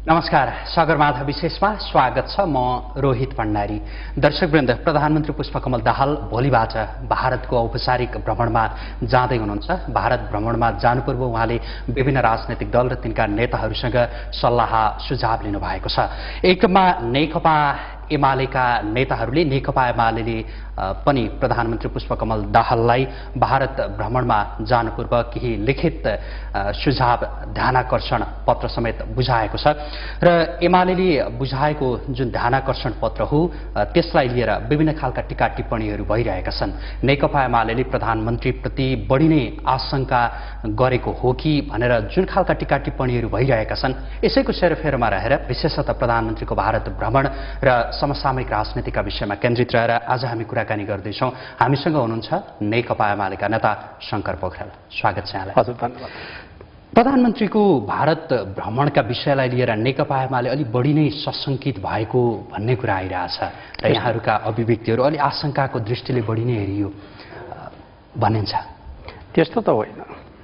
नमस्कार, सगरमाथा विशेषमा स्वागत छ। म रोहित भण्डारी। दर्शकवृन्द, प्रधानमन्त्री पुष्पकमल दाहाल भोलिबाट भारतको औपचारिक भ्रमणमा जाँदै हुनुहुन्छ। भारत भ्रमणमा जानुपूर्व उहाँले विभिन्न राजनैतिक दल र तिनका नेताहरूसँग सल्लाह सुझाव लिनुभएको छ। एकमा नेकपा एमालेका नेताहरूले नेकपा एमाले पनि प्रधानमन्त्री पुष्पकमल दाहाललाई भारत भ्रमणमा जानुपूर्व केही लिखित सुझाव ध्यानाकर्षण पत्र समेत बुझाएको छ र एमालेले बुझाएको जुन ध्यानाकर्षण पत्र हो त्यसलाई लिएर विभिन्न खालका टीका टिप्पणीहरू भइरहेका छन्। नेकपा एमालेले प्रधानमन्त्रीप्रति बढी नै आशंका गरेको हो कि भनेर जुन खालका टीका टिप्पणीहरू भइरहेका छन्, यसैको सेरोफेरोमा रहेर विशेषतः प्रधानमन्त्रीको भारत भ्रमण र समसामयिक राजनीतिका विषयमा केन्द्रित रहेर आज हामी कुराकानी गर्दैछौँ। हामीसँग हुनुहुन्छ नेकपा एमालेका नेता शंकर पोखरेल। स्वागत छ यहाँलाई। हजुर, धन्यवाद। प्रधानमन्त्रीको भारत भ्रमणका विषयलाई लिएर नेकपा एमाले अलि बढी नै सशंकित भएको भन्ने कुरा आइरहेछ र यहाँहरूका अभिव्यक्तिहरू अलि आशंकाको दृष्टिले बढी नै हेरियो भनिन्छ। त्यस्तो त होइन।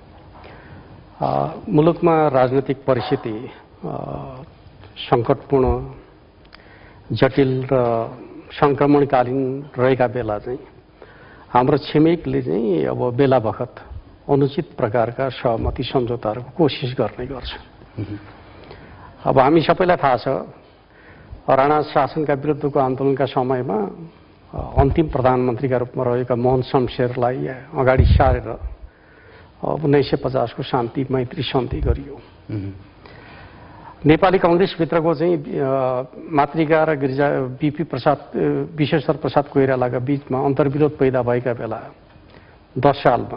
मुलुकमा राजनीतिक परिस्थिति सङ्कटपूर्ण, जटिल र सङ्क्रमणकालीन रहेका बेला चाहिँ हाम्रो छिमेकले चाहिँ अब बेला बखत अनुचित प्रकारका सहमति सम्झौताहरूको कोसिस गर्ने गर्छ। अब हामी सबैलाई थाहा छ, राणा शासनका विरुद्धको आन्दोलनका समयमा अन्तिम प्रधानमन्त्रीका रूपमा रहेका मोहन शमशेरलाई अगाडि सारेर 1950 को शान्ति मैत्री सन्धि गरियो। नेपाली कङ्ग्रेसभित्रको चाहिँ मातृका र गिरिजा बीपी प्रसाद विश्वेश्वर प्रसाद कोइरालाका बीचमा अन्तर्विरोध पैदा भएका बेला 10 सालमा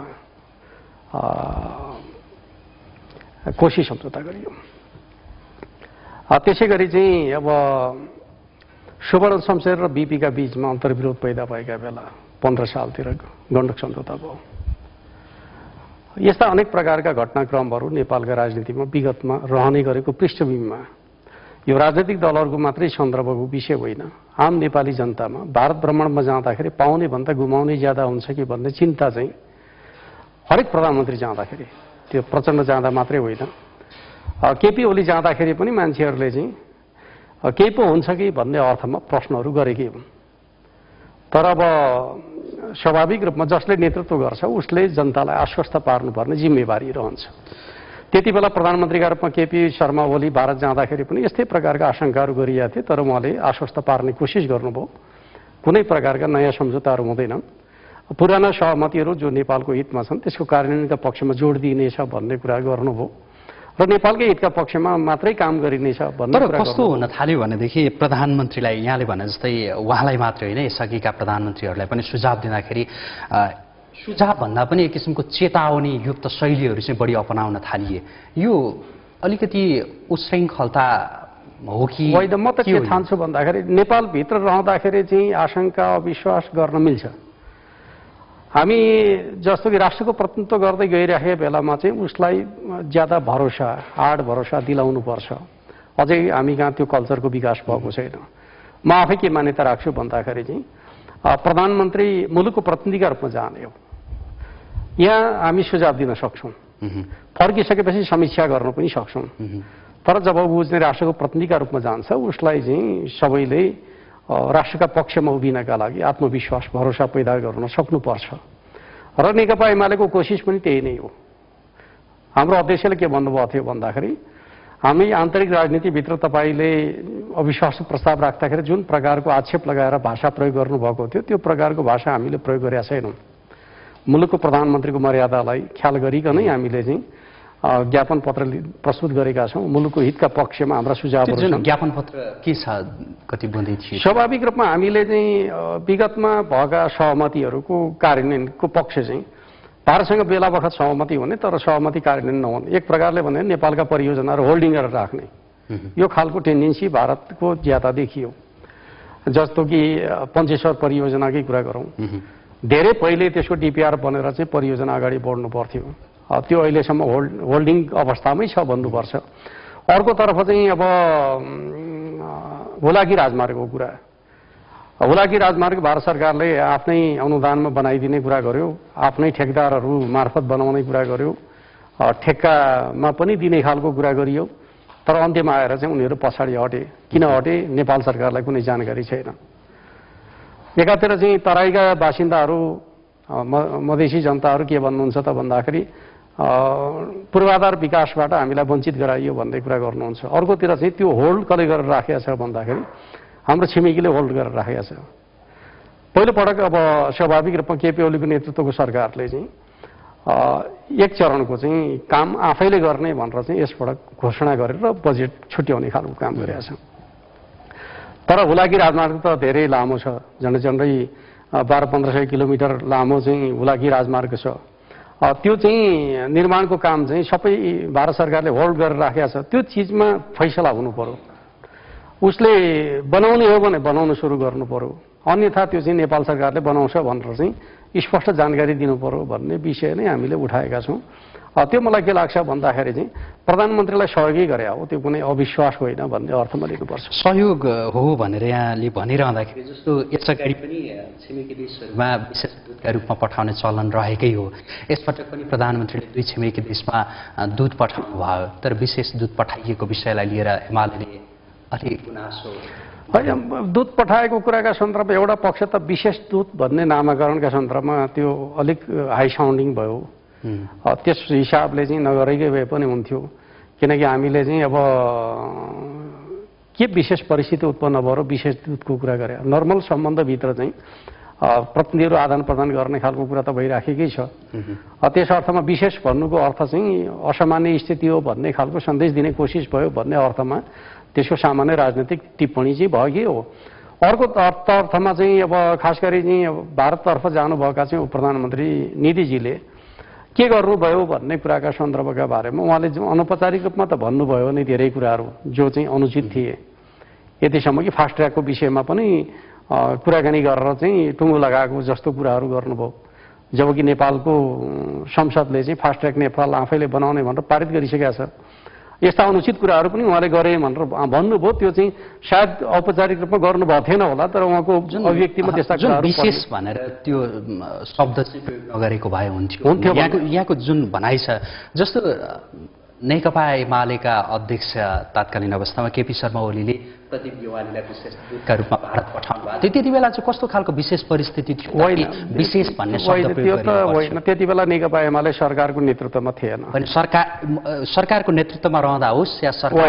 कोशी सम्झौता गरियो। त्यसै गरी चाहिँ अब सुवर्ण शमशेर र बीपीका बीचमा अन्तर्विरोध पैदा भएका बेला 15 सालतिर गण्डक सम्झौता भयो। यस्ता अनेक प्रकारका घटनाक्रमहरू नेपालका राजनीतिमा विगतमा रहने गरेको पृष्ठभूमिमा यो राजनीतिक दलहरूको मात्रै सन्दर्भको विषय होइन, आम नेपाली जनतामा भारत भ्रमणमा जाँदाखेरि पाउने भन्दा गुमाउने ज्यादा हुन्छ कि भन्ने चिन्ता चाहिँ हरेक प्रधानमन्त्री जाँदाखेरि, त्यो प्रचण्ड जाँदा मात्रै होइन, केपी ओली जाँदाखेरि पनि मान्छेहरूले चाहिँ केही पो हुन्छ कि भन्ने अर्थमा प्रश्नहरू गरेकै हुन्। तर अब स्वाभाविक रूपमा जसले नेतृत्व गर्छ उसले जनतालाई आश्वस्त पार्नुपर्ने जिम्मेवारी रहन्छ। त्यति बेला प्रधानमन्त्रीका रूपमा केपी शर्मा ओली भारत जाँदाखेरि पनि यस्तै प्रकारका आशंकाहरू गरिएका थिए, तर उहाँले आश्वस्त पार्ने कोसिस गर्नुभयो। कुनै प्रकारका नयाँ सम्झौताहरू हुँदैनन्, पुराना सहमतिहरू जो नेपालको हितमा छन् त्यसको कार्यान्वयनका पक्षमा जोड दिइनेछ भन्ने कुरा गर्नुभयो र नेपालकै हितका पक्षमा मात्रै काम गरिनेछ भन्ने कुरा। कस्तो हुन थाल्यो भनेदेखि प्रधानमन्त्रीलाई यहाँले भने जस्तै उहाँलाई मात्रै होइन, यसअघिका प्रधानमन्त्रीहरूलाई पनि सुझाव दिँदाखेरि सुझाव भन्दा पनि एक किसिमको चेतावनी युक्त शैलीहरू चाहिँ बढी अपनाउन थालिए। यो अलिकति उशृङ्खलता हो कि होइन? म त के ठान्छु भन्दाखेरि नेपालभित्र रहँदाखेरि चाहिँ आशंका अविश्वास गर्न मिल्छ। हामी जस्तो कि राष्ट्रको प्रतिनिधित्व गर्दै गइराखेको बेलामा चाहिँ उसलाई ज्यादा भरोसा, आड भरोसा दिलाउनुपर्छ। अझै हामी कहाँ त्यो कल्चरको विकास भएको छैन। म आफै के मान्यता राख्छु भन्दाखेरि चाहिँ प्रधानमन्त्री मुलुकको प्रतिनिधिका रूपमा जाने हो। यहाँ हामी सुझाव दिन सक्छौँ, फर्किसकेपछि समीक्षा गर्न पनि सक्छौँ, तर जब ऊ चाहिँ राष्ट्रको प्रतिनिधिका रूपमा जान्छ उसलाई चाहिँ सबैले राष्ट्रका पक्षमा उभिनका लागि आत्मविश्वास, भरोसा पैदा गर्न सक्नुपर्छ। र नेकपा एमालेको कोसिस पनि त्यही नै हो। हाम्रो अध्यक्षले के भन्नुभएको थियो भन्दाखेरि हामी आन्तरिक राजनीतिभित्र तपाईँले अविश्वास प्रस्ताव राख्दाखेरि जुन प्रकारको आक्षेप लगाएर भाषा प्रयोग गर्नुभएको थियो त्यो प्रकारको भाषा हामीले प्रयोग गरेका छैनौँ। मुलुकको प्रधानमन्त्रीको मर्यादालाई ख्याल गरिकनै हामीले चाहिँ ज्ञापन पत्र प्रस्तुत गरेका छौँ। मुलुकको हितका पक्षमा हाम्रा सुझावहरू छन्। ज्ञापन पत्र के छ, कति बुँदै थिए? स्वाभाविक रूपमा हामीले चाहिँ विगतमा भएका सहमतिहरूको कार्यान्वयनको पक्ष चाहिँ भारतसँग बेला बखत सहमति हुने तर सहमति कार्यान्वयन नहुने, एक प्रकारले भने नेपालका परियोजनाहरू होल्डिङ गरेर राख्ने, यो खालको टेन्डेन्सी भारतको ज्यादा देखियो। जस्तो कि पञ्चेश्वर परियोजनाकै कुरा गरौँ, धेरै पहिले त्यसको डिपिआर बनेर चाहिँ परियोजना अगाडि बढ्नु पर्थ्यो, त्यो अहिलेसम्म होल्डिङ अवस्थामै छ भन्नुपर्छ। अर्कोतर्फ चाहिँ अब हुलाकी राजमार्गको कुरा, हुलाकी राजमार्ग भारत सरकारले आफ्नै अनुदानमा बनाइदिने कुरा गर्यो, आफ्नै ठेकदारहरू मार्फत बनाउने कुरा गर्यो, ठेक्कामा पनि दिने खालको कुरा गरियो। तर अन्त्यमा आएर चाहिँ उनीहरू पछाडि हटे। किन हटे? नेपाल सरकारलाई कुनै जानकारी छैन। एकातिर चाहिँ तराईका बासिन्दाहरू मधेसी जनताहरू के भन्नुहुन्छ त भन्दाखेरि पूर्वाधार विकासबाट हामीलाई वञ्चित गराइयो भन्ने कुरा गर्नुहुन्छ। अर्कोतिर चाहिँ त्यो होल्ड कसले गरेर राखेको छ भन्दाखेरि हाम्रो छिमेकीले होल्ड गरेर राखेको छ। पहिलोपटक अब स्वाभाविक रूपमा केपी ओलीको नेतृत्वको सरकारले चाहिँ एक चरणको चाहिँ काम आफैले गर्ने भनेर चाहिँ यसपटक घोषणा गरेर बजेट छुट्याउने खालको काम गरेका छ। तर हुलाकी राजमार्ग त धेरै लामो छ, झन्डै 1200-1500 किलोमिटर लामो चाहिँ हुलाकी राजमार्ग छ। त्यो चाहिँ निर्माणको काम चाहिँ सबै भारत सरकारले होल्ड गरेर राखेको छ। त्यो चिजमा फैसला हुनु पर्यो। उसले बनाउने हो भने बनाउन सुरु गर्नु पर्यो, अन्यथा त्यो चाहिँ नेपाल सरकारले बनाउँछ भनेर चाहिँ स्पष्ट जानकारी दिनु पर्यो भन्ने विषय नै हामीले उठाएका छौँ। त्यो मलाई के लाग्छ भन्दाखेरि चाहिँ प्रधानमन्त्रीलाई सहयोगी गरे हो, त्यो कुनै अविश्वास होइन भन्ने अर्थमा लिनुपर्छ। सहयोग हो भनेर यहाँले भनिरहँदाखेरि जस्तो यसअगाडि पनि छिमेकी देशहरूमा विशेष दूतका रूपमा पठाउने चलन रहेकै हो। यसपटक पनि प्रधानमन्त्रीले 2 छिमेकी देशमा दूत पठाउनु भयो, तर विशेष दूत पठाइएको विषयलाई लिएर एमाले अलि गुनासो होइन। दूत पठाएको कुराका सन्दर्भ एउटा पक्ष त विशेष दूत भन्ने नामाकरणका सन्दर्भमा त्यो अलिक हाई साउन्डिङ भयो। त्यस हिसाबले चाहिँ नगरेकै भए पनि हुन्थ्यो, किनकि हामीले चाहिँ अब के विशेष परिस्थिति उत्पन्न भयो र विशेष दूतको कुरा गरे। नर्मल सम्बन्धभित्र चाहिँ प्रतिनिधिहरू आदान प्रदान गर्ने खालको कुरा त भइराखेकै छ। त्यस अर्थमा विशेष भन्नुको अर्थ चाहिँ असामान्य स्थिति हो भन्ने खालको सन्देश दिने कोसिस भयो भन्ने अर्थमा त्यसको सामान्य राजनीतिक टिप्पणी चाहिँ भएकै हो। अर्को अर्थमा चाहिँ अब खास गरी चाहिँ भारततर्फ जानुभएका चाहिँ प्रधानमन्त्री निधिजीले के गर्नुभयो भन्ने कुराका सन्दर्भका बारेमा उहाँले अनौपचारिक रूपमा त भन्नुभयो नै धेरै कुराहरू जो चाहिँ अनुचित थिए। यतिसम्म कि फास्ट ट्र्याकको विषयमा पनि कुराकानी गरेर चाहिँ टुङ्गो लगाएको जस्तो कुराहरू गर्नुभयो, जबकि नेपालको संसदले चाहिँ फास्ट ट्र्याक नेपाल आफैले बनाउने भनेर पारित गरिसकेका छ। यस्ता अनुचित कुराहरू पनि उहाँले गरे भनेर भन्नुभयो। त्यो चाहिँ सायद औपचारिक रूपमा गर्नुभएको थिएन होला, तर उहाँको अभिव्यक्तिमा त्यस्ता कुराहरू विशेष भनेर त्यो शब्द चाहिँ प्रयोग नगरेको भए हुन्थ्यो। यहाँको जुन भनाइ छ, जस्तो नेकपा एमालेका अध्यक्ष तात्कालीन अवस्थामा केपी शर्मा ओलीले प्रदीप गेवालीलाई विशेष दूतका रूपमा भारत पठाउनु भएको थियो। त्यति बेला चाहिँ कस्तो खालको विशेष परिस्थिति थियो? विशेष भन्ने शब्द प्रयोग होइन। त्यति बेला नेकपा एमाले सरकारको नेतृत्वमा थिएन। सरकारको नेतृत्वमा रहँदा होस् या सरकार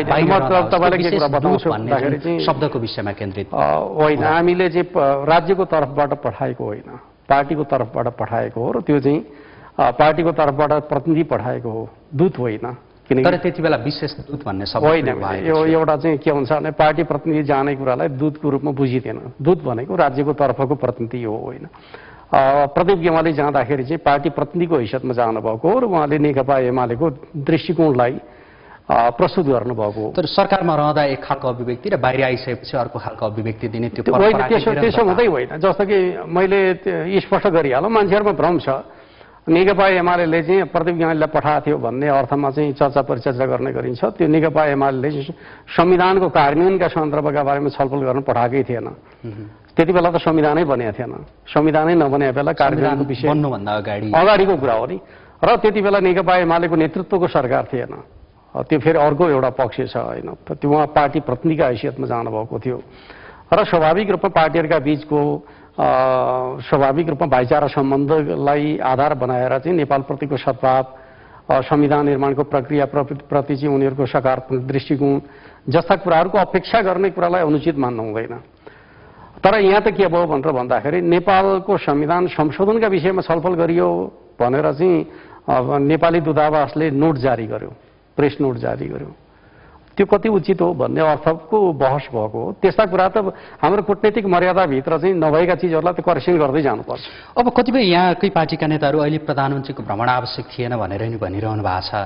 शब्दको विषयमा केन्द्रित होइन। हामीले चाहिँ राज्यको तर्फबाट पठाएको होइन, पार्टीको तर्फबाट पठाएको हो र त्यो चाहिँ पार्टीको तर्फबाट प्रतिनिधि पठाएको हो, दूत होइन। तर त्यति बेला विशेष दूत भन्ने शब्द होइन। यो एउटा चाहिँ के हुन्छ भने पार्टी प्रतिनिधि जाने कुरालाई दूतको रूपमा बुझिँदैन। दूत भनेको राज्यको तर्फको प्रतिनिधि हो, होइन। प्रदीप गेवाली जाँदाखेरि चाहिँ पार्टी प्रतिनिधिको हैसियतमा जानुभएको हो र उहाँले नेकपा एमालेको दृष्टिकोणलाई प्रस्तुत गर्नुभएको हो। तर सरकारमा रहँदा एक खालको अभिव्यक्ति र बाहिर आइसकेपछि अर्को खालको अभिव्यक्ति दिने त्यो त्यसो हुँदै होइन। जस्तो कि मैले स्पष्ट गरिहालौँ, मान्छेहरूमा भ्रम छ नेकपा एमाले चाहिँ प्रदीप गेवालीलाई पठाएको थियो भन्ने अर्थमा चाहिँ चर्चा परिचर्चा गर्ने गरिन्छ। त्यो नेकपा एमाले संविधानको कार्यान्वयनका सन्दर्भका बारेमा छलफल गर्न पठाएकै थिएन। त्यति बेला त संविधानै बनेको थिएन। संविधानै नबने बेला कार्यान्वयनको विषय बन्नुभन्दा अगाडिको कुरा हो नि। र त्यति बेला नेकपा एमालेको नेतृत्वको सरकार थिएन। त्यो फेरि अर्को एउटा पक्ष छ, होइन। त्यो उहाँ पार्टी प्रतिनिधिका हैसियतमा जानुभएको थियो र स्वाभाविक रूपमा पार्टीहरूका बीचको स्वाभाविक रूपमा भाइचारा सम्बन्धलाई आधार बनाएर चाहिँ नेपालप्रतिको सद्भाव, संविधान निर्माणको प्रक्रिया प्रति चाहिँ उनीहरूको सकारात्मक दृष्टिकोण जस्ता कुराहरूको अपेक्षा गर्ने कुरालाई अनुचित मान्नु हुँदैन। तर यहाँ त के भयो भनेर भन्दाखेरि नेपालको संविधान संशोधनका विषयमा छलफल गरियो भनेर चाहिँ नेपाली दूतावासले नोट जारी गर्यो, प्रेस नोट जारी गर्यो। त्यो कति उचित हो भन्ने अर्थको बहस भएको हो। त्यस्ता कुरा त हाम्रो कूटनीतिक मर्यादाभित्र चाहिँ नभएका चिजहरूलाई त करेक्सन गर्दै जानुपर्छ। अब कतिपय यहाँकै पार्टीका नेताहरू अहिले प्रधानमन्त्रीको भ्रमण आवश्यक थिएन भनेर नि भनिरहनु भएको छ।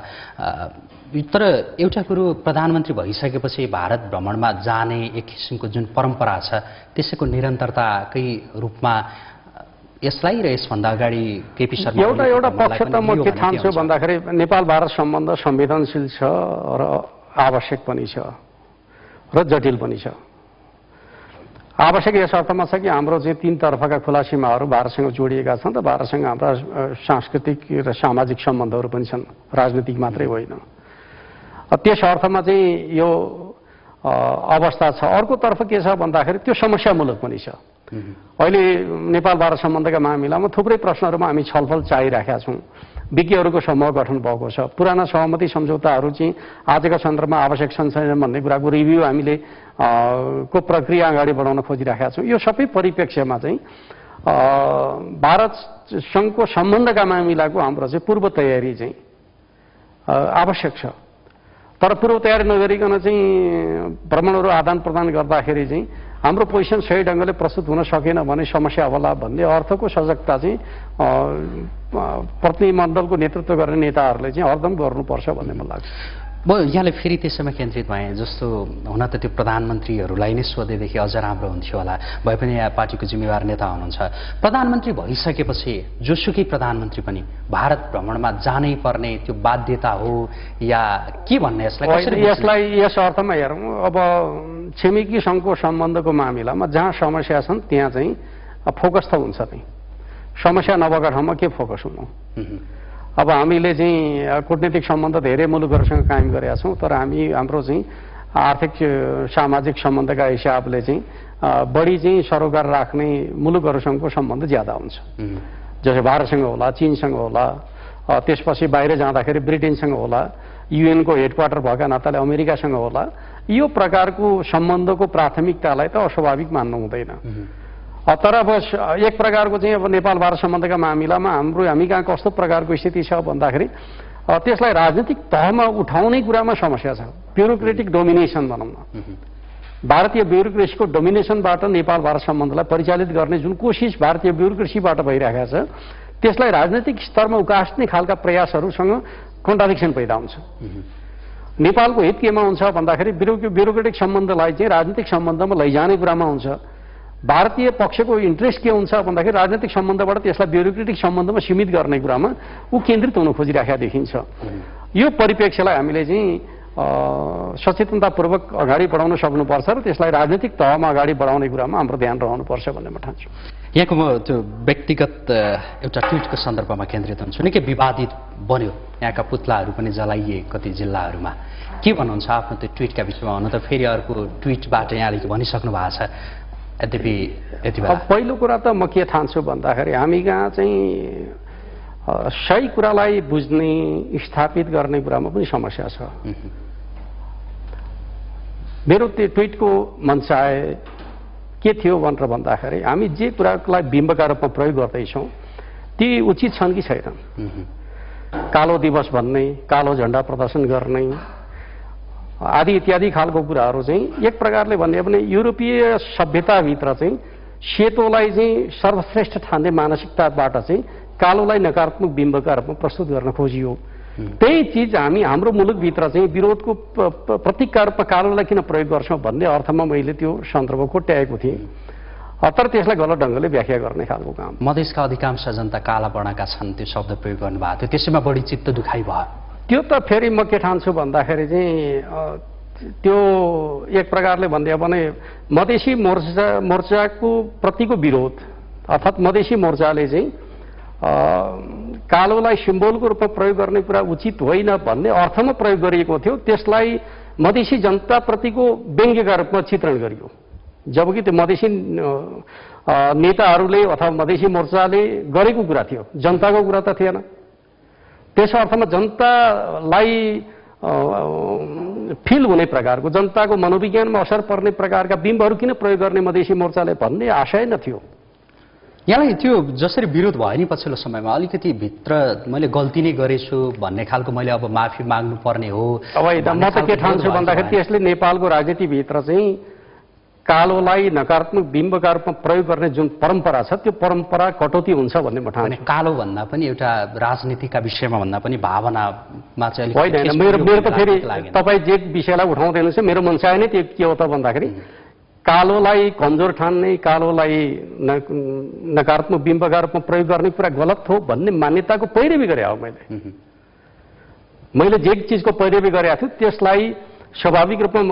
तर एउटा कुरो, प्रधानमन्त्री भइसकेपछि भारत भ्रमणमा जाने एक किसिमको जुन परम्परा छ त्यसैको निरन्तरताकै रूपमा यसलाई र यसभन्दा अगाडि केपी शर्मा एउटा पक्ष त म के ठान्छु भन्दाखेरि नेपाल भारत सम्बन्ध संवेदनशील छ र आवश्यक पनि छ र जटिल पनि छ। आवश्यक यस अर्थमा छ कि हाम्रो चाहिँ 3 तर्फका खुला सीमाहरू भारतसँग जोडिएका छन् र भारतसँग हाम्रा सांस्कृतिक र सामाजिक सम्बन्धहरू पनि छन्, राजनीतिक मात्रै होइन। त्यस अर्थमा चाहिँ यो अवस्था छ। अर्कोतर्फ के छ भन्दाखेरि त्यो समस्यामूलक पनि छ। अहिले नेपाल भारत सम्बन्धका मामिलामा थुप्रै प्रश्नहरूमा हामी छलफल चाहिरहेका छौँ। विज्ञहरूको समूह गठन भएको छ। पुराना सहमति सम्झौताहरू चाहिँ आजका सन्दर्भमा आवश्यक छन् छैनन् भन्ने कुराको रिभ्यू हामीले को प्रक्रिया अगाडि बढाउन खोजिरहेका छौँ। यो सबै परिप्रेक्ष्यमा चाहिँ भारत सङ्घको सम्बन्धका मामिलाको हाम्रो चाहिँ पूर्व तयारी चाहिँ आवश्यक छ। तर पूर्व तयारी नगरिकन चाहिँ भ्रमणहरू आदान प्रदान गर्दाखेरि चाहिँ हाम्रो पोजिसन सही ढङ्गले प्रस्तुत हुन सकेन भने समस्या होला भन्ने अर्थको सजगता चाहिँ प्रतिनिधिमण्डलको नेतृत्व गर्ने नेताहरूले चाहिँ हरदम गर्नुपर्छ भन्ने मलाई लाग्छ। म यहाँले फेरि त्यसैमा केन्द्रित भएँ। जस्तो हुन त त्यो प्रधानमन्त्रीहरूलाई नै सोधेदेखि अझ राम्रो हुन्थ्यो होला, भए पनि यहाँ पार्टीको जिम्मेवार नेता हुनुहुन्छ। प्रधानमन्त्री भइसकेपछि जोसुकै प्रधानमन्त्री पनि भारत भ्रमणमा जानै पर्ने त्यो बाध्यता हो या के भन्ने यसलाई यस अर्थमा हेरौँ। अब छिमेकी सङ्घको सम्बन्धको मामिलामा जहाँ समस्या छन् त्यहाँ चाहिँ फोकस त हुन्छ नै। समस्या नभएका ठाउँमा के फोकस हुनु। अब हामीले चाहिँ कूटनीतिक सम्बन्ध धेरै मुलुकहरूसँग कायम गरेका छौँ, तर हाम्रो चाहिँ आर्थिक सामाजिक सम्बन्धका हिसाबले चाहिँ बढी चाहिँ सरोकार राख्ने मुलुकहरूसँगको सम्बन्ध ज्यादा हुन्छ। जस्तै भारतसँग होला, चीनसँग होला, त्यसपछि बाहिर जाँदाखेरि ब्रिटेनसँग होला, युएनको हेडक्वार्टर भएका नाताले अमेरिकासँग होला। यो प्रकारको सम्बन्धको प्राथमिकतालाई त अस्वाभाविक मान्नु हुँदैन। तर अब एक प्रकारको चाहिँ अब नेपाल भारत सम्बन्धका मामिलामा हामी कहाँ कस्तो प्रकारको स्थिति छ भन्दाखेरि त्यसलाई राजनीतिक तहमा उठाउने कुरामा समस्या छ। ब्युरोक्रेटिक डोमिनेसन भनौँ न, भारतीय ब्युरोक्रेसीको डोमिनेसनबाट नेपाल भारत सम्बन्धलाई परिचालित गर्ने जुन कोसिस भारतीय ब्युरोक्रेसीबाट भइरहेको छ त्यसलाई राजनीतिक स्तरमा उकास्ने खालका प्रयासहरूसँग कन्ट्राडिक्सन पैदा हुन्छ। नेपालको हित केमा हुन्छ भन्दाखेरि ब्युरोक्रेटिक सम्बन्धलाई चाहिँ राजनीतिक सम्बन्धमा लैजाने कुरामा हुन्छ। भारतीय पक्षको इन्ट्रेस्ट के हुन्छ भन्दाखेरि राजनीतिक सम्बन्धबाट त्यसलाई ब्युरोक्रेटिक सम्बन्धमा सीमित गर्ने कुरामा ऊ केन्द्रित हुन खोजिरहेका देखिन्छ। यो परिप्रेक्ष्यलाई हामीले चाहिँ सचेतनतापूर्वक अगाडि बढाउन सक्नुपर्छ र त्यसलाई राजनीतिक तहमा अगाडि बढाउने कुरामा हाम्रो ध्यान रहनुपर्छ भन्ने म ठान्छु। यहाँको म त्यो व्यक्तिगत एउटा ट्विटको सन्दर्भमा केन्द्रित हुन्छु। निकै विवादित बन्यो, यहाँका पुतलाहरू पनि जलाइए कति जिल्लाहरूमा। के भन्नुहुन्छ आफ्नो त्यो ट्विटका विषयमा? हुन त फेरि अर्को ट्विटबाट यहाँले भनिसक्नु भएको छ। यद्यपि यति बेला पहिलो कुरा त म के ठान्छु भन्दाखेरि हामी कहाँ चाहिँ सही कुरालाई बुझ्ने स्थापित गर्ने कुरामा पनि समस्या छ। मेरो त्यो ट्विटको मनसाय के थियो भनेर भन्दाखेरि हामी जे कुरालाई बिम्बका रूपमा प्रयोग गर्दैछौँ ती उचित छन् कि छैनन्। कालो दिवस भन्ने, कालो झण्डा प्रदर्शन गर्ने आदि इत्यादि खालको कुराहरू चाहिँ एक प्रकारले भन्ने भने युरोपीय सभ्यताभित्र चाहिँ सेतोलाई चाहिँ सर्वश्रेष्ठ ठान्ने मानसिकताबाट चाहिँ कालोलाई नकारात्मक बिम्बका रूपमा प्रस्तुत गर्न खोजियो। त्यही चिज हामी हाम्रो मुलुकभित्र चाहिँ विरोधको प्रतीकका रूपमा कालोलाई किन प्रयोग गर्छौँ भन्ने अर्थमा मैले त्यो सन्दर्भ कोट्याएको थिएँ। तर त्यसलाई गलत ढङ्गले व्याख्या गर्ने खालको काम। मधेसका अधिकांश जनता काला वर्णका छन्, त्यो शब्द प्रयोग गर्नुभएको थियो, त्यसैमा बढी चित्त दुखाइ भयो। त्यो त फेरि म के ठान्छु भन्दाखेरि चाहिँ त्यो एक प्रकारले भन्दै भने मधेसी मोर्चाको प्रतिको विरोध अर्थात् मधेसी मोर्चाले चाहिँ कालोलाई सिम्बोलको रूपमा प्रयोग गर्ने कुरा उचित होइन भन्ने अर्थमा प्रयोग गरिएको थियो। त्यसलाई मधेसी जनताप्रतिको व्यङ्ग्यका रूपमा चित्रण गरियो, जबकि त्यो मधेसी नेताहरूले अथवा मधेसी मोर्चाले गरेको कुरा थियो, जनताको कुरा त थिएन। त्यस अर्थमा जनतालाई फिल हुने प्रकारको, जनताको मनोविज्ञानमा असर पर्ने प्रकारका बिम्बहरू किन प्रयोग गर्ने मधेसी मोर्चाले भन्ने आशय न थियो। यहाँलाई त्यो जसरी विरोध भयो नि पछिल्लो समयमा अलिकति भित्र मैले गल्ती नै गरेछु भन्ने खालको, मैले अब माफी माग्नु पर्ने हो अब म त के ठान्छु भन्दाखेरि त्यसले नेपालको राजनीतिभित्र चाहिँ कालोलाई नकारात्मक बिम्बका रूपमा प्रयोग गर्ने जुन परम्परा छ त्यो परम्परा कटौती हुन्छ भन्ने म ठान्छु। कालो भन्दा पनि एउटा राजनीतिका विषयमा भन्दा पनि भावनामा चाहिँ होइन। मेरो त फेरि तपाईँ जे विषयलाई उठाउँदै हुनुहुन्छ मेरो मनसाय नै त्यो के हो त भन्दाखेरि कालोलाई कमजोर ठान्ने, कालोलाई नकारात्मक बिम्बका रूपमा प्रयोग गर्ने कुरा गलत हो भन्ने मान्यताको पैरवी गरे हो। मैले जे चिजको पैरवी गरेको छु त्यसलाई स्वाभाविक रूपमा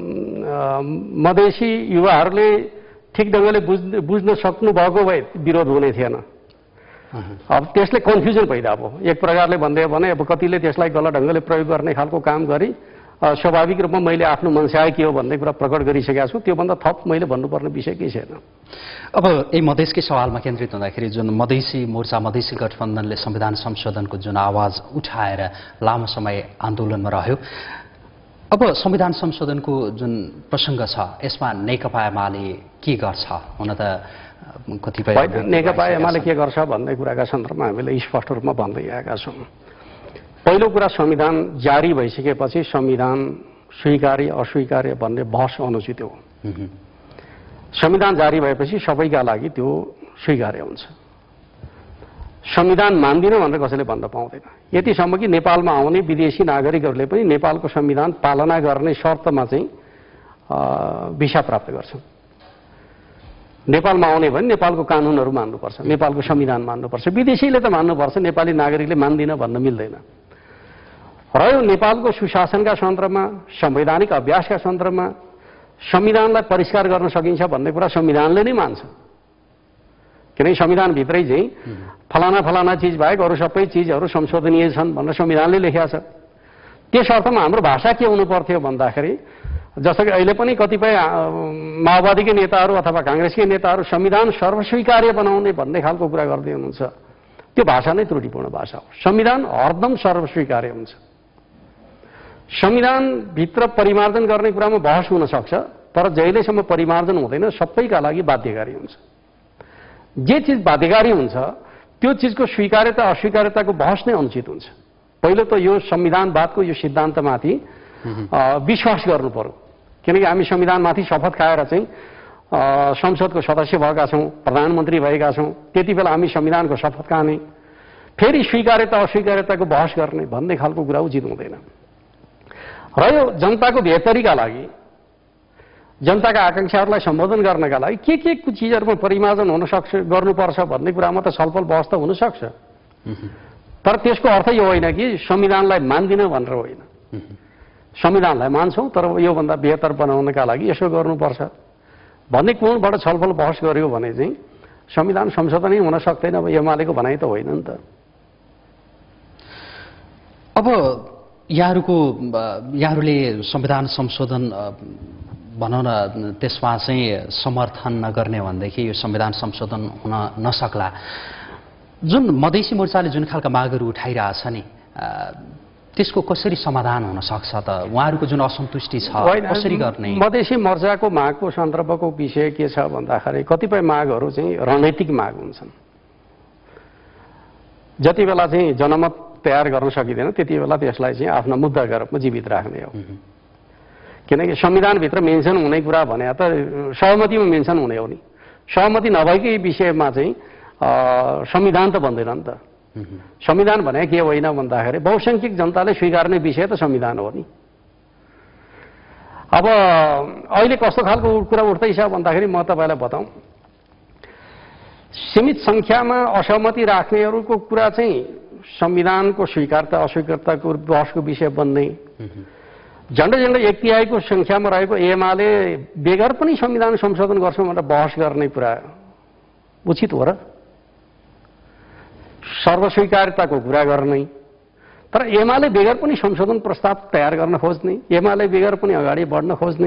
मधेसी युवाहरूले ठिक ढङ्गले बुझ्न सक्नु भएको भए विरोध हुने थिएन। अब त्यसले कन्फ्युजन पैदा भयो। एक प्रकारले भन्दै भने अब कतिले त्यसलाई गलत ढङ्गले प्रयोग गर्ने खालको काम गरी स्वाभाविक रूपमा मैले आफ्नो मनसाय के हो भन्ने कुरा प्रकट गरिसकेका छु। त्योभन्दा थप मैले भन्नुपर्ने विषय केही छैन। अब यही मधेसकै सवालमा केन्द्रित हुँदाखेरि जुन मधेसी मोर्चा मधेसी गठबन्धनले संविधान संशोधनको जुन आवाज उठाएर लामो समय आन्दोलनमा रह्यो, अब संविधान संशोधनको जुन प्रसङ्ग छ यसमा नेकपा एमाले के गर्छ? हुन त कतिपय नेकपा एमाले के गर्छ भन्ने कुराका सन्दर्भमा हामीले स्पष्ट रूपमा भन्दै आएका छौँ। पहिलो कुरा, संविधान जारी भइसकेपछि संविधान स्वीकार्य अस्वीकार्य भन्ने बहस अनुचित हो। संविधान जारी भएपछि सबैका लागि त्यो स्वीकार्य हुन्छ। संविधान मान्दिन भनेर कसैले भन्न पाउँदैन। यतिसम्म कि नेपालमा आउने विदेशी नागरिकहरूले पनि नेपालको संविधान पालना गर्ने शर्तमा चाहिँ भिसा प्राप्त गर्छन्। नेपालमा आउने भने नेपालको कानुनहरू मान्नुपर्छ, नेपालको संविधान मान्नुपर्छ। विदेशीले त मान्नुपर्छ, नेपाली नागरिकले मान्दिन भन्न मिल्दैन। र यो नेपालको सुशासनका सन्दर्भमा, संवैधानिक अभ्यासका सन्दर्भमा संविधानलाई परिष्कार गर्न सकिन्छ भन्ने कुरा संविधानले नै मान्छ। किनकि संविधानभित्रै चाहिँ फलाना फलाना चिज बाहेक अरू सबै चिजहरू संशोधनीय छन् भनेर संविधानले लेखेको छ। त्यस अर्थमा हाम्रो भाषा के हुनु पर्थ्यो भन्दाखेरि, जस्तो कि अहिले पनि कतिपय माओवादीकै नेताहरू अथवा काङ्ग्रेसकै नेताहरू संविधान सर्वस्वीकार्य बनाउने भन्ने खालको कुरा गर्दै हुनुहुन्छ। त्यो भाषा नै त्रुटिपूर्ण भाषा हो। संविधान हरदम सर्वस्वीकार्य हुन्छ। संविधानभित्र परिमार्जन गर्ने कुरामा बहस हुन सक्छ, तर जहिलेसम्म परिमार्जन हुँदैन सबैका लागि बाध्यकारी हुन्छ। जे चिज बाध्यकारी हुन्छ त्यो चिजको स्वीकार्यता अस्वीकार्यताको बहस नै अनुचित हुन्छ। पहिलो त यो संविधानवादको यो सिद्धान्तमाथि विश्वास गर्नु पर्यो। किनकि हामी संविधानमाथि शपथ खाएर चाहिँ संसदको सदस्य भएका छौँ, प्रधानमन्त्री भएका छौँ। त्यति बेला हामी संविधानको शपथ खाने, फेरि स्वीकार्यता अस्वीकार्यताको बहस गर्ने भन्ने खालको कुरा उचित हुँदैन। र यो जनताको बेहतरीका लागि, जनताका आकांक्षाहरूलाई सम्बोधन गर्नका लागि के चिजहरूमा परिमार्जन हुन सक्छ, गर्नुपर्छ भन्ने कुरामा त छलफल बहस त हुन सक्छ। तर त्यसको अर्थ यो होइन कि संविधानलाई मान्दिन भनेर होइन। संविधानलाई मान्छौँ, तर योभन्दा बेहतर बनाउनका लागि यसो गर्नुपर्छ भन्ने कोणबाट छलफल बहस गर्यो भने चाहिँ संविधान संशोधनै हुन सक्दैन। अब एमालेको भनाइ त होइन नि त। अब यहाँहरूले संविधान संशोधन भनौँ न त्यसमा चाहिँ समर्थन नगर्ने भनेदेखि यो संविधान संशोधन हुन नसक्ला। जुन मधेसी मोर्चाले जुन खालका मागहरू उठाइरहेछ नि, त्यसको कसरी समाधान हुन सक्छ त? उहाँहरूको जुन असन्तुष्टि छ कसरी गर्ने? मधेसी मोर्चाको मागको सन्दर्भको विषय के छ भन्दाखेरि कतिपय मागहरू चाहिँ रणनीतिक माग हुन्छन्। जति बेला चाहिँ जनमत तयार गर्न सकिँदैन त्यति बेला त्यसलाई चाहिँ आफ्ना मुद्दाका रूपमा जीवित राख्ने हो। किनकि संविधानभित्र मेन्सन हुने कुरा भने त सहमतिमा मेन्सन हुने हो नि। सहमति नभएकै विषयमा चाहिँ संविधान त बन्दैन नि त। संविधान भने के होइन भन्दाखेरि बहुसङ्ख्यक जनताले स्वीकार्ने विषय त संविधान हो नि। अब अहिले कस्तो खालको कुरा उठ्दैछ भन्दाखेरि म तपाईँलाई बताउँ, सीमित सङ्ख्यामा असहमति राख्नेहरूको कुरा चाहिँ संविधानको स्वीकार्यता अस्वीकार्यताको बहसको विषय बन्ने, झन्डै 1/3 सङ्ख्यामा रहेको एमाले बेगर पनि संविधान संशोधन गर्छौँ भनेर बहस गर्ने कुरा उचित हो र? सर्वस्वीकार्यताको कुरा गर्ने, तर एमाले बेगर पनि संशोधन प्रस्ताव तयार गर्न खोज्ने, एमाले बेगर पनि अगाडि बढ्न खोज्ने,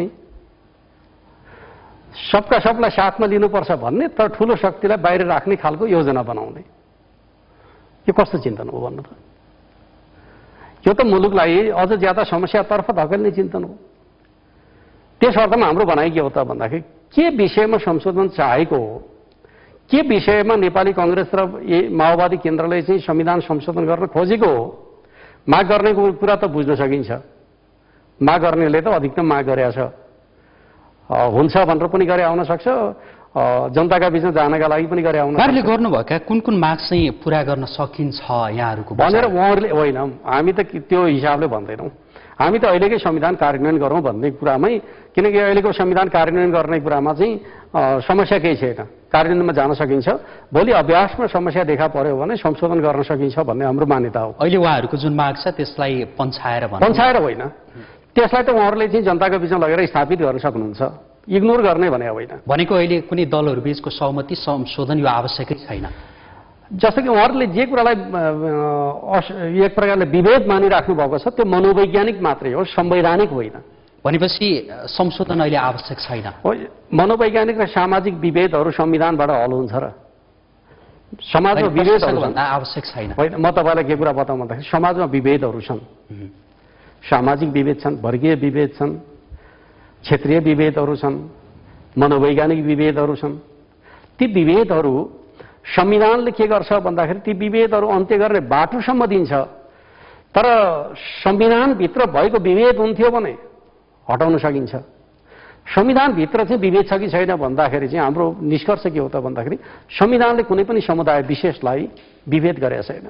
सबका सबलाई साथमा लिनुपर्छ भन्ने, तर ठुलो शक्तिलाई बाहिर राख्ने खालको योजना बनाउने, यो कस्तो चिन्तन हो भन्नु त? यो त मुलुकलाई अझ ज्यादा समस्यातर्फ धकेल्ने चिन्तन हो। त्यस अर्थमा हाम्रो भनाइ के हो त भन्दाखेरि के विषयमा संशोधन चाहेको हो, के विषयमा नेपाली कांग्रेस र माओवादी केन्द्रले चाहिँ संविधान संशोधन गर्न खोजेको हो, माग गर्ने कुरा त बुझ्न सकिन्छ। माग गर्नेले त अधिकतम माग गरेका छ, हुन्छ भनेर पनि गरे आउन सक्छ, जनताका बीचमा जानका लागि पनि गरे आउन सक्छ। उहाँहरूले गर्नुभएका कुन कुन माग चाहिँ पुरा गर्न सकिन्छ यहाँहरूको भनेर उहाँहरूले होइन, हामी त त्यो हिसाबले भन्दैनौँ। हामी त अहिलेकै संविधान कार्यान्वयन गरौँ भन्ने कुरामै, किनकि अहिलेको संविधान कार्यान्वयन गर्ने कुरामा चाहिँ समस्या केही छैन, कार्यान्वयनमा जान सकिन्छ। भोलि अभ्यासमा समस्या देखा पर्यो भने संशोधन गर्न सकिन्छ भन्ने हाम्रो मान्यता हो। अहिले उहाँहरूको जुन माग छ त्यसलाई पन्छाएर होइन, त्यसलाई त उहाँहरूले चाहिँ जनताको बीचमा लगेर स्थापित गर्न सक्नुहुन्छ, इग्नोर गर्ने भने होइन। भनेको अहिले कुनै दलहरू बीचको सहमति संशोधन यो आवश्यकै छैन। जस्तो कि उहाँहरूले जे कुरालाई एक प्रकारले विभेद मानिराख्नु भएको छ त्यो मनोवैज्ञानिक मात्रै हो, संवैधानिक होइन। भनेपछि संशोधन अहिले आवश्यक छैन। मनोवैज्ञानिक र सामाजिक विभेदहरू संविधानबाट हल हुन्छ र? समाजमा विभेदहरू आवश्यक छैन होइन। म तपाईँलाई के कुरा बताउँ भन्दाखेरि समाजमा विभेदहरू छन्, सामाजिक विभेद छन्, वर्गीय विभेद छन्, क्षेत्रीय विभेदहरू छन्, मनोवैज्ञानिक विभेदहरू छन्। ती विभेदहरू संविधानले के गर्छ भन्दाखेरि ती विभेदहरू अन्त्य गर्ने बाटोसम्म दिन्छ। तर संविधानभित्र भएको विभेद हुन्थ्यो भने हटाउन सकिन्छ। संविधानभित्र चाहिँ विभेद छ कि छैन भन्दाखेरि चाहिँ हाम्रो निष्कर्ष के हो त भन्दाखेरि संविधानले कुनै पनि समुदाय विशेषलाई विभेद गरेका छैन।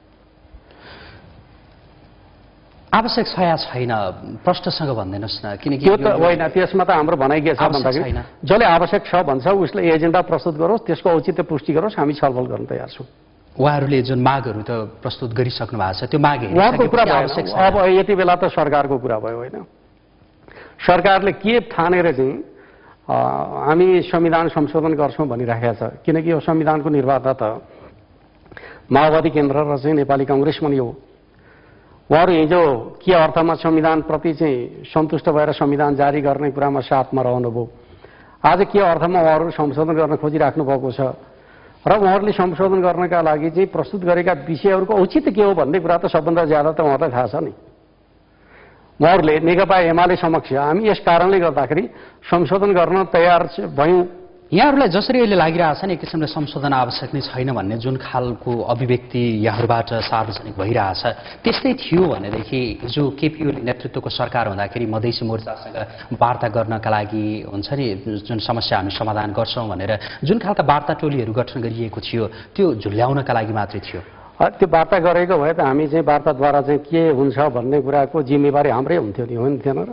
आवश्यक छ या छैन प्रश्नसँग भनिदिनुहोस् न, किनकि त्यो त होइन। त्यसमा त हाम्रो भनाइ के छ भन्दाखेरि जसले आवश्यक छ भन्छ उसले एजेन्डा प्रस्तुत गरोस्, त्यसको औचित्य पुष्टि गरोस्, हामी छलफल गर्न तयार छौँ। उहाँहरूले जुन मागहरू त प्रस्तुत गरिसक्नु भएको छ त्यो माग उहाँको कुरा आवश्यक छ। अब यति बेला त सरकारको कुरा भयो होइन। सरकारले के ठानेर चाहिँ हामी संविधान संशोधन गर्छौँ भनिराखेको छ, किनकि यो संविधानको निर्माता त माओवादी केन्द्र र चाहिँ नेपाली काङ्ग्रेस पनि हो। उहाँहरू हिजो के अर्थमा संविधानप्रति चाहिँ सन्तुष्ट भएर संविधान जारी गर्ने कुरामा साथमा रहनुभयो, आज के अर्थमा उहाँहरू संशोधन गर्न खोजिराख्नु भएको छ र उहाँहरूले संशोधन गर्नका लागि चाहिँ प्रस्तुत गरेका विषयहरूको औचित्य के हो भन्ने कुरा त सबभन्दा ज्यादा त उहाँलाई थाहा छ नि। उहाँहरूले नेकपा एमाले समक्ष हामी यस कारणले गर्दाखेरि संशोधन गर्न तयार भयौँ। यहाँहरूलाई जसरी अहिले लागिरहेछ नि एक किसिमले संशोधन आवश्यक नै छैन भन्ने जुन खालको अभिव्यक्ति यहाँहरूबाट सार्वजनिक भइरहेछ त्यस्तै थियो भनेदेखि हिजो केपी ओली नेतृत्वको सरकार हुँदाखेरि मधेसी मोर्चासँग वार्ता गर्नका लागि हुन्छ नि जुन समस्या हामी समाधान गर्छौँ भनेर जुन खालका वार्ता टोलीहरू गठन गरिएको थियो त्यो झुल्याउनका लागि मात्रै थियो। त्यो वार्ता गरेको भए त हामी चाहिँ वार्ताद्वारा चाहिँ के हुन्छ भन्ने कुराको जिम्मेवारी हाम्रै हुन्थ्यो नि, होइन थिएन र?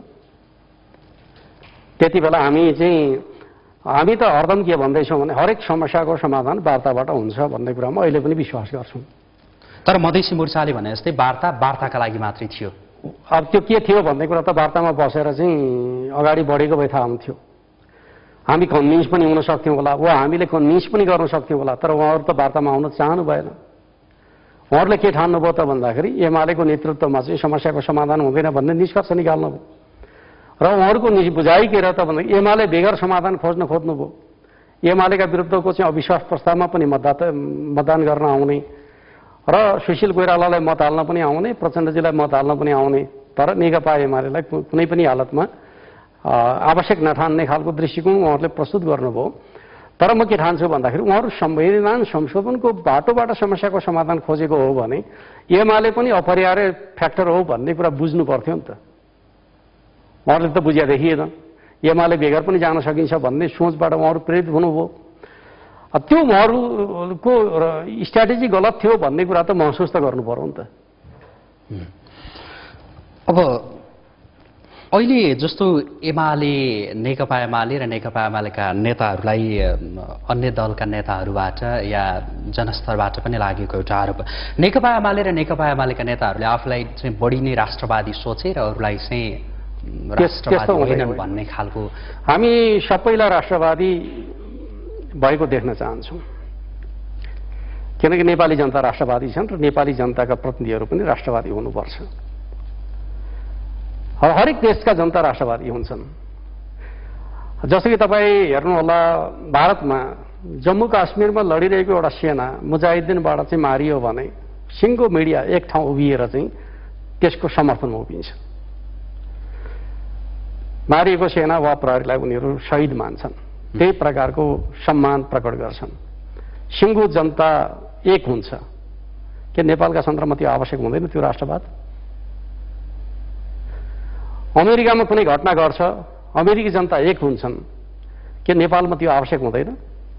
त्यति बेला हामी त हरदम के भन्दैछौँ भने हरेक समस्याको समाधान वार्ताबाट हुन्छ भन्ने कुरामा अहिले पनि विश्वास गर्छौँ। तर मधेसी मोर्चाले भने जस्तै वार्ताका लागि मात्रै थियो। अब त्यो के थियो भन्ने कुरा त वार्तामा बसेर चाहिँ अगाडि बढेको भए थाहा हुन्थ्यो। हामी कन्भिन्स पनि हुन सक्थ्यौँ होला, वा हामीले कन्भिन्स पनि गर्न सक्थ्यौँ होला, तर उहाँहरू त वार्तामा आउन चाहनु भएन। उहाँहरूले के ठान्नुभयो त भन्दाखेरि एमालेको नेतृत्वमा चाहिँ समस्याको समाधान हुँदैन भन्ने निष्कर्ष निकाल्नुभयो र उहाँहरूको बुझाइ के रह्यो त भन्दाखेरि एमाले बेगर समाधान खोज्नुभयो। एमालेका विरुद्धको चाहिँ अविश्वास प्रस्तावमा पनि मतदान गर्न आउने र सुशील कोइरालालाई मत हाल्न पनि आउने, प्रचण्डजीलाई मत हाल्न पनि आउने, तर नेकपा एमालेलाई कुनै पनि हालतमा आवश्यक नठान्ने खालको दृष्टिकोण उहाँहरूले प्रस्तुत गर्नुभयो। तर म के ठान्छु भन्दाखेरि उहाँहरू संविधान संशोधनको बाटोबाट समस्याको समाधान खोजेको हो भने एमाले पनि अपरिहार्य फ्याक्टर हो भन्ने कुरा बुझ्नु पर्थ्यो नि त। उहाँहरूले त बुझ्या देखिएन। एमाले बेगर पनि जान सकिन्छ भन्ने सोचबाट उहाँहरू प्रेरित हुनुभयो। त्यो उहाँहरूको स्ट्राटेजी गलत थियो भन्ने कुरा त महसुस त गर्नु पर्यो नि त। अब अहिले जस्तो नेकपा एमाले र नेकपा एमालेका नेताहरूलाई अन्य दलका नेताहरूबाट या जनस्तरबाट पनि लागेको एउटा आरोप, नेकपा एमाले र नेकपा एमालेका नेताहरूले आफूलाई चाहिँ बढी नै राष्ट्रवादी सोचे र अरूलाई चाहिँ राष्ट्रवादी होइनन् भन्ने खालको। हामी सबैलाई राष्ट्रवादी भएको देख्न चाहन्छौँ, किनकि नेपाली जनता राष्ट्रवादी छन् र नेपाली जनताका प्रतिनिधिहरू पनि राष्ट्रवादी हुनुपर्छ। हरेक देशका जनता राष्ट्रवादी हुन्छन्। जस्तो कि तपाईँ हेर्नुहोला भारतमा जम्मू काश्मीरमा लडिरहेको एउटा सेना मुजाहिद्दिनबाट चाहिँ मारियो भने सिङ्गो मिडिया एक ठाउँ उभिएर चाहिँ त्यसको समर्थनमा उभिन्छ। मारिएको सेना वा प्रहरीलाई उनीहरू शहीद मान्छन्, त्यही प्रकारको सम्मान प्रकट गर्छन्। सिङ्गो जनता एक हुन्छ। के नेपालका सन्दर्भमा त्यो आवश्यक हुँदैन त्यो राष्ट्रवाद? अमेरिकामा कुनै घटना गर्छ, अमेरिकी जनता एक हुन्छन्, के नेपालमा त्यो आवश्यक हुँदैन?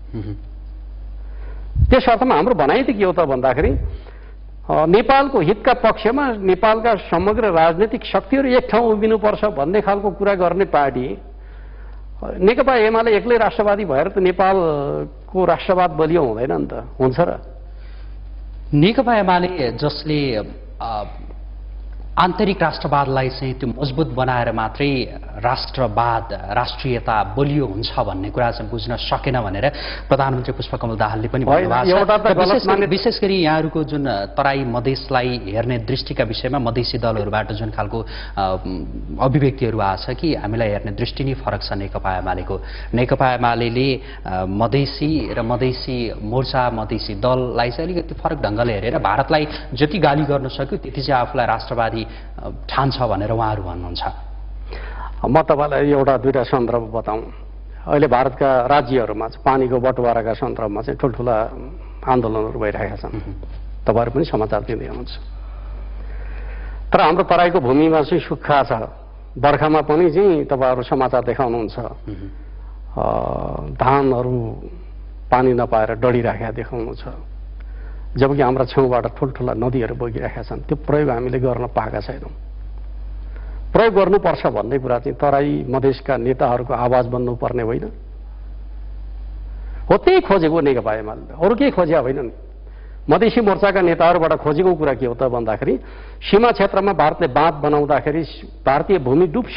त्यस अर्थमा हाम्रो भनाइ त के हो त भन्दाखेरि नेपालको हितका पक्षमा नेपालका समग्र राजनीतिक शक्तिहरू एक ठाउँ उभिनुपर्छ भन्ने खालको कुरा गर्ने पार्टी नेकपा एमाले एक्लै राष्ट्रवादी भएर त नेपालको राष्ट्रवाद बलियो हुँदैन नि त, हुन्छ र? नेकपा एमाले जसले आन्तरिक राष्ट्रवादलाई चाहिँ त्यो मजबुत बनाएर मात्रै राष्ट्रवाद राष्ट्रियता बलियो हुन्छ भन्ने कुरा चाहिँ बुझ्न सकेन भनेर प्रधानमन्त्री पुष्पकमल दाहालले पनि भन्नुभएको छ। विशेष गरी यहाँहरूको जुन तराई मधेसलाई हेर्ने दृष्टिका विषयमा मधेसी दलहरूबाट जुन खालको अभिव्यक्तिहरू आछ कि हामीलाई हेर्ने दृष्टि नै फरक छ नेकपा एमालेको। नेकपा एमाले मधेसी र मधेसी मोर्चा मधेसी दललाई चाहिँ अलिकति फरक ढङ्गले हेरेर भारतलाई जति गाली गर्न सक्यो त्यति चाहिँ आफूलाई राष्ट्रवादी ठान्छ भनेर उहाँहरू भन्नुहुन्छ। म तपाईँलाई एउटा दुईटा सन्दर्भ बताउँ। अहिले भारतका राज्यहरूमा चाहिँ पानीको बटवाराका सन्दर्भमा चाहिँ ठुल्ठुला आन्दोलनहरू भइरहेका छन्। तपाईँहरू पनि समाचार दिँदै हुनुहुन्छ। तर हाम्रो तराईको भूमिमा चाहिँ सुक्खा छ। बर्खामा पनि चाहिँ तपाईँहरू समाचार देखाउनुहुन्छ धानहरू पानी नपाएर डढिराखेका देखाउनुहुन्छ। जबकि हाम्रा छेउबाट ठुल्ठुला नदीहरू बगिरहेका छन्। त्यो प्रयोग हामीले गर्न पाएका छैनौँ। प्रयोग गर्नुपर्छ भन्ने कुरा चाहिँ तराई मधेसका नेताहरूको आवाज बन्नुपर्ने होइन हो। त्यही खोजेको नेकपा एमाले, अरू केही खोजेका होइन नि। मधेसी मोर्चाका नेताहरूबाट खोजेको कुरा के हो त भन्दाखेरि सीमा क्षेत्रमा भारतले बाँध बनाउँदाखेरि भारतीय भूमि डुब्छ,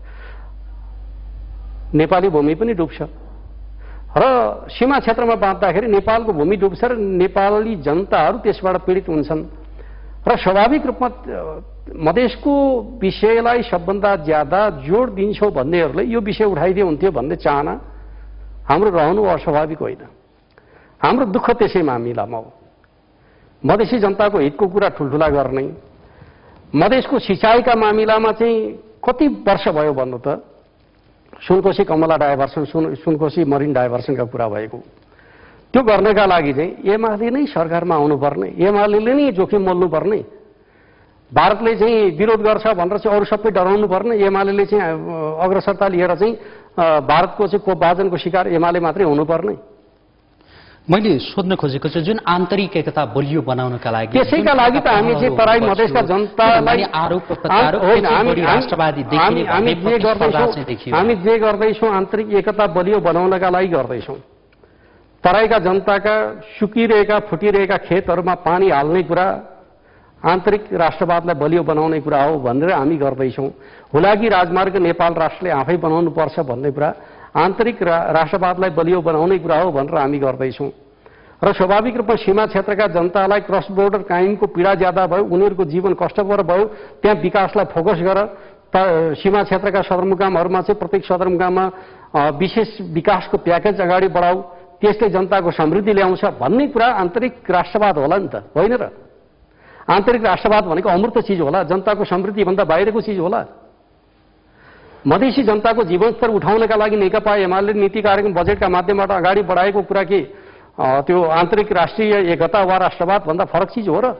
नेपाली भूमि पनि डुब्छ र सीमा क्षेत्रमा बाँध्दाखेरि नेपालको भूमि डुब्छ र नेपाली जनताहरू त्यसबाट पीडित हुन्छन् र स्वाभाविक रूपमा मधेसको विषयलाई सबभन्दा ज्यादा जोड दिन्छौँ भन्नेहरूले यो विषय उठाइदिए हुन्थ्यो भन्ने चाहना हाम्रो रहनु अस्वाभाविक होइन। हाम्रो दुःख त्यसै मामिलामा हो। मधेसी जनताको हितको कुरा ठुल्ठुला गर्ने, मधेसको सिँचाइका मामिलामा चाहिँ कति वर्ष भयो भन्नु त सुनकोशी कमला डाइभर्सन सुनकोशी मरिन डाइभर्सनका कुरा भएको त्यो गर्नका लागि चाहिँ एमाले नै सरकारमा आउनुपर्ने, एमाले नै जोखिम मोल्नुपर्ने। भारतले चाहिँ विरोध गर्छ भनेर चाहिँ अरू सबै डराउनु पर्ने। एमाले चाहिँ अग्रसरता लिएर चाहिँ भारतको चाहिँ कोपभाजनको शिकार एमाले मात्रै हुनुपर्ने। मैले सोध्न खोजेको छु जुन आन्तरिक एकता बलियो बनाउनका लागि त्यसैका लागि त हामी चाहिँ तराई मधेसका जनतालाई हामी जे गर्दैछौँ आन्तरिक एकता बलियो बनाउनका लागि गर्दैछौँ। तराईका जनताका सुकिरहेका फुटिरहेका खेतहरूमा पानी हाल्ने कुरा आन्तरिक राष्ट्रवादलाई बलियो बनाउने कुरा हो भनेर हामी गर्दैछौँ। हुलाकी राजमार्ग नेपाल राष्ट्रले आफै बनाउनु पर्छ भन्ने कुरा आन्तरिक राष्ट्रवादलाई बलियो बनाउने कुरा हो भनेर हामी गर्दैछौँ। र स्वाभाविक रूपमा सीमा क्षेत्रका जनतालाई क्रस बोर्डर कायमको पीडा ज्यादा भयो, उनीहरूको जीवन कष्टकर भयो। त्यहाँ विकासलाई फोकस गर, सीमा क्षेत्रका सदरमुकामहरूमा चाहिँ प्रत्येक सदरमुकाममा विशेष विकासको प्याकेज अगाडि बढाऊ, त्यसले जनताको समृद्धि ल्याउँछ भन्ने कुरा आन्तरिक राष्ट्रवाद होला नि त, होइन र? आन्तरिक राष्ट्रवाद भनेको अमूर्त चिज होला, जनताको समृद्धिभन्दा बाहिरको चिज होला। मधेसी जनताको जीवनस्तर उठाउनका लागि नेकपा एमाले नीति कार्यक्रम बजेटका माध्यमबाट अगाडि बढाएको कुरा के त्यो आन्तरिक राष्ट्रिय एकता वा राष्ट्रवाद भन्दा फरक चिज हो र?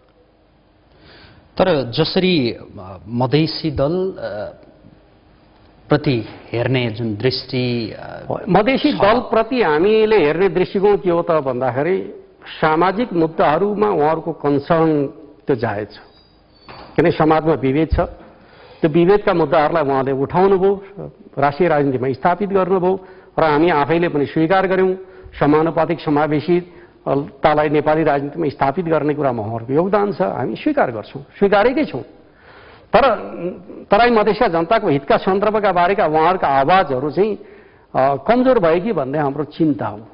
तर जसरी मधेसी दल प्रति हेर्ने जुन दृष्टि मधेसी दलप्रति हामीले हेर्ने दृष्टिकोण के हो त भन्दाखेरि सामाजिक मुद्दाहरूमा उहाँहरूको कन्सर्न त्यो जायज छ। किन समाजमा विभेद छ, त्यो विभेदका मुद्दाहरूलाई उहाँले उठाउनुभयो, राष्ट्रिय राजनीतिमा स्थापित गर्नुभयो र हामी आफैले पनि स्वीकार गर्यौँ। समानुपातिक समावेशीतालाई नेपाली राजनीतिमा स्थापित गर्ने कुरामा उहाँहरूको योगदान छ, हामी स्वीकार गर्छौँ, स्वीकारेकै छौँ। तर तराई मधेसका जनताको हितका सन्दर्भका बारेका उहाँहरूका आवाजहरू चाहिँ कमजोर भयो कि भन्ने हाम्रो चिन्ता हो।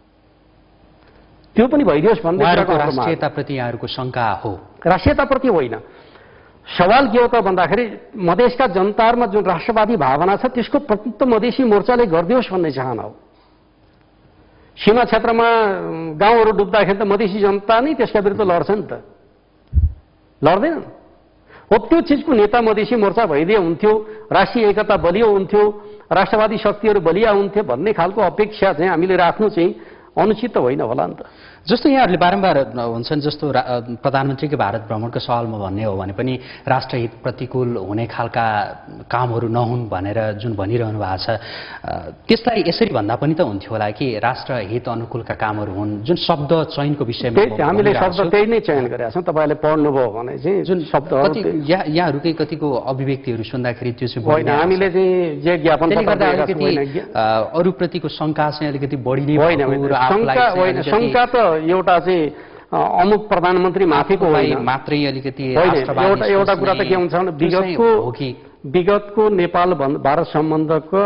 त्यो पनि भइदियोस् भन्ने कुराको राष्ट्रियताप्रति यहाँहरूको शङ्का हो? राष्ट्रियताप्रति होइन। सवाल के हो त भन्दाखेरि मधेसका जनताहरूमा जुन राष्ट्रवादी भावना छ त्यसको प्रतिनिधित्व मधेसी मोर्चाले गरिदियोस् भन्ने चाहना हो। सीमा क्षेत्रमा गाउँहरू डुब्दाखेरि त मधेसी जनता नै त्यसका विरुद्ध लड्छ नि त, लड्दैन हो? त्यो चिजको नेता मधेसी मोर्चा भइदिए हुन्थ्यो, राष्ट्रिय एकता बलियो हुन्थ्यो, राष्ट्रवादी शक्तिहरू बलिया हुन्थ्यो भन्ने खालको अपेक्षा चाहिँ हामीले राख्नु चाहिँ अनुचित होइन होला नि त। जस्तो यहाँहरूले बारम्बार हुन्छन्, जस्तो प्रधानमन्त्रीको भारत भ्रमणको सवालमा भन्ने हो भने पनि राष्ट्रहित प्रतिकूल हुने खालका कामहरू नहुन् भनेर जुन भनिरहनु भएको छ, त्यसलाई यसरी भन्दा पनि त हुन्थ्यो होला कि राष्ट्रहित अनुकूलका कामहरू हुन्। जुन शब्द चयनको विषयमा हामीले शब्द त्यही नै चयन गरेका छौँ। तपाईँले पढ्नुभयो भने चाहिँ जुन शब्द यहाँहरूकै कतिको अभिव्यक्तिहरू सुन्दाखेरि त्यो चाहिँ होइन, हामीले चाहिँ जे ज्ञापन अरूप्रतिको शङ्का चाहिँ अलिकति बढी नै होइन। शङ्का त एउटा चाहिँ अमुक प्रधानमन्त्री माथिको होइन मात्रै अलिकति एउटा कुरा त के हुन्छ भने विगतको नेपाल भारत सम्बन्धको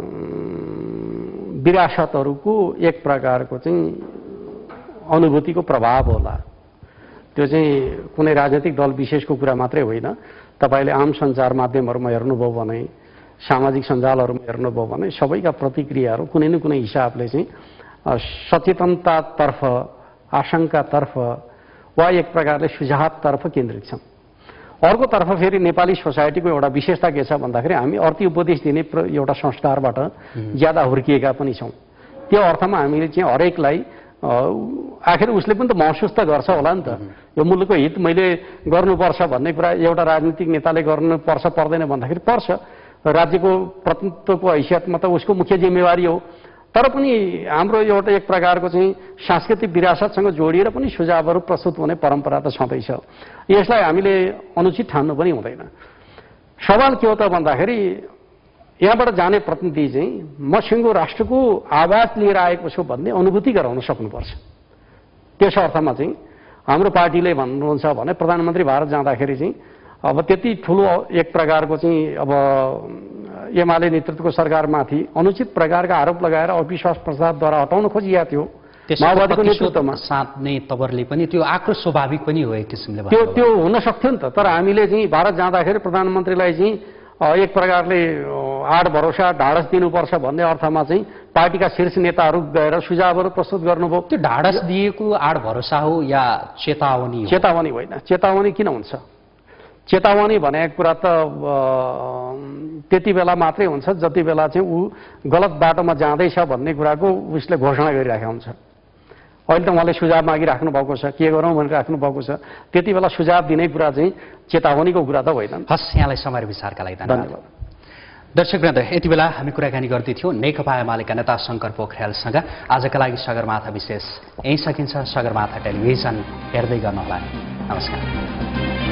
विरासतहरूको एक प्रकारको चाहिँ अनुभूतिको प्रभाव होला। त्यो चाहिँ कुनै राजनीतिक दल विशेषको कुरा मात्रै होइन। तपाईँले आम सञ्चार माध्यमहरूमा हेर्नुभयो भने, सामाजिक सञ्जालहरूमा हेर्नुभयो भने सबैका प्रतिक्रियाहरू कुनै न कुनै हिसाबले चाहिँ सचेतनतातर्फ, आशंकातर्फ वा एक प्रकारले सुझावतर्फ केन्द्रित छन्। अर्कोतर्फ फेरि नेपाली सोसाइटीको एउटा विशेषता के छ भन्दाखेरि हामी अर्थी उपदेश दिने एउटा संस्कारबाट ज्यादा हुर्किएका पनि छौँ। त्यो अर्थमा हामीले चाहिँ हरेकलाई आखिर उसले पनि त महसुस त गर्छ होला नि त। यो मुलुकको हित मैले गर्नुपर्छ भन्ने कुरा एउटा राजनीतिक नेताले गर्नुपर्छ पर्दैन भन्दाखेरि पर्छ। राज्यको प्रतिनिधित्वको हैसियतमा त उसको मुख्य जिम्मेवारी हो। तर पनि हाम्रो एउटा एक प्रकारको चाहिँ सांस्कृतिक विरासतसँग जोडिएर पनि सुझावहरू प्रस्तुत हुने परम्परा त छँदैछ। यसलाई हामीले अनुचित ठान्नु पनि हुँदैन। सवाल के हो त भन्दाखेरि यहाँबाट जाने प्रतिनिधि चाहिँ म सिङ्गो राष्ट्रको आवाज लिएर आएको छु भन्ने अनुभूति गराउन सक्नुपर्छ। त्यस अर्थमा चाहिँ हाम्रो पार्टीले भन्नुहुन्छ भने प्रधानमन्त्री भारत जाँदाखेरि चाहिँ अब त्यति ठुलो एक प्रकारको चाहिँ अब एमाले नेतृत्वको सरकारमाथि अनुचित प्रकारका आरोप लगाएर अविश्वास प्रस्तावद्वारा हटाउन खोजिएको थियो माओवादीको नेतृत्वमा। साथै तवरले पनि त्यो आक्रोश स्वाभाविक पनि हो एक किसिमले। त्यो हुन सक्थ्यो नि त। तर हामीले चाहिँ भारत जाँदाखेरि प्रधानमन्त्रीलाई चाहिँ एक प्रकारले आड भरोसा ढाडस दिनुपर्छ भन्ने अर्थमा चाहिँ पार्टीका शीर्ष नेताहरू गएर सुझावहरू प्रस्तुत गर्नुभयो। त्यो ढाडस दिएको आड भरोसा हो या चेतावनी हो? चेतावनी होइन। चेतावनी किन हुन्छ? चेतावनी भनेको कुरा त त्यति बेला मात्रै हुन्छ जति बेला चाहिँ ऊ गलत बाटोमा जाँदैछ भन्ने कुराको उसले घोषणा गरिराखेको हुन्छ। अहिले त उहाँले सुझाव मागिराख्नु भएको छ, के गरौँ भनेर राख्नु भएको छ। त्यति बेला सुझाव दिने कुरा चाहिँ चेतावनीको कुरा त होइन। हस्, यहाँलाई समय विचारका लागि धन्यवाद। दर्शकवृन्द, यति बेला हामी कुराकानी गर्दै थियौँ नेकपा एमालेका नेता शङ्कर पोखरेलसँग। आजका लागि सगरमाथा विशेष यहीँ सकिन्छ। सगरमाथा टेलिभिजन हेर्दै गर्नुहोला। नमस्कार।